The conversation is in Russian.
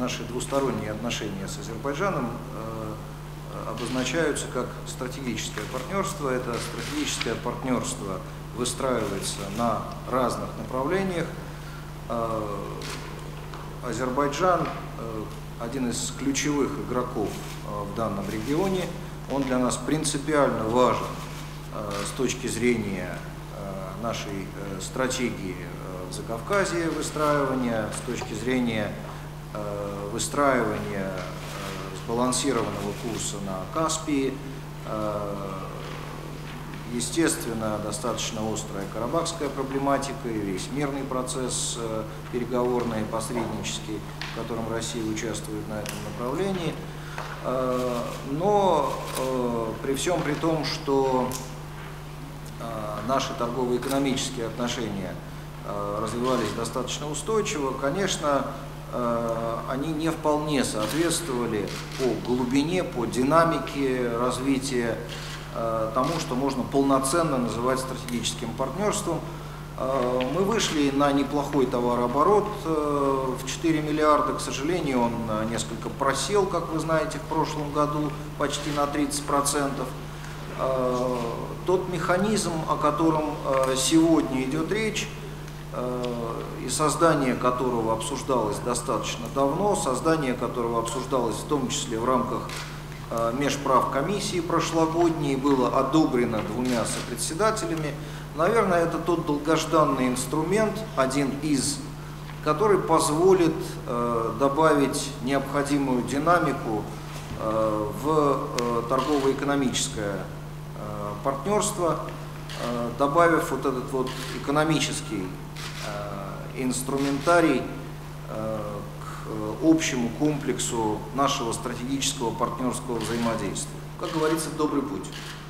наши двусторонние отношения с Азербайджаном обозначаются как стратегическое партнерство. Это стратегическое партнерство выстраивается на разных направлениях. Азербайджан один из ключевых игроков в данном регионе. Он для нас принципиально важен с точки зрения нашей стратегии в Закавказье выстраивания, с точки зрения выстраивания сбалансированного курса на Каспии. Естественно, достаточно острая карабахская проблематика и весь мирный процесс переговорный и посреднический, в котором Россия участвует на этом направлении. Но при всем при том, что наши торгово-экономические отношения развивались достаточно устойчиво, конечно, они не вполне соответствовали по глубине, по динамике развития тому, что можно полноценно называть стратегическим партнерством. Мы вышли на неплохой товарооборот в 4 миллиарда. К сожалению, он несколько просел, как вы знаете, в прошлом году почти на 30%. Тот механизм, о котором сегодня идет речь, и создание которого обсуждалось достаточно давно, создание которого обсуждалось в том числе в рамках межправкомиссии прошлогодней, было одобрено 2 сопредседателями. Наверное, это тот долгожданный инструмент, один из, который позволит добавить необходимую динамику в торгово-экономическое партнерство, добавив вот этот вот экономический инструментарий к общему комплексу нашего стратегического партнерского взаимодействия. Как говорится, добрый путь.